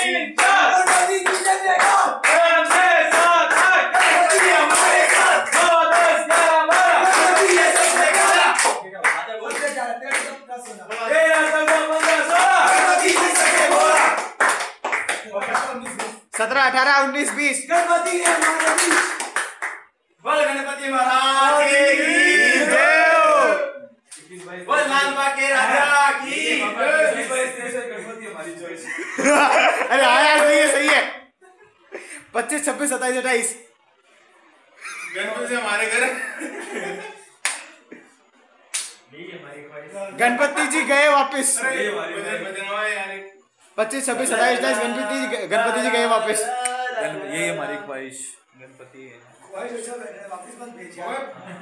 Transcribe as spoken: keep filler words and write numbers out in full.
तीन चार गणपति जी ने देखा पाँच छह सात आठ गणपति हमारे साथ नौ दस ग्यारह बारह गणपति ये सब देखा बोलते जा रहे तेरह चौदह सोलह तेरह चौदह पंद्रह सोलह गणपति जी सके बोला सत्रह अठारह उन्नीस बीस गणपति ने हमारे बीच बोल गणपति महाराज की जय बोल लाल बाग के राजा की गणपति हमारी चॉइस। अरे हाँ यार सही है सही है। पच्चीस छब्बीस सत्ताईस अट्ठाईस गणपति से हमारे घर गणपति जी गए वापस। पच्चीस छब्बीस सत्ताईस अट्ठाईस गणपति जी गणपति जी गए वापस। ये हमारी ख्वाहिश गणपति है। वापस मत भेजिए।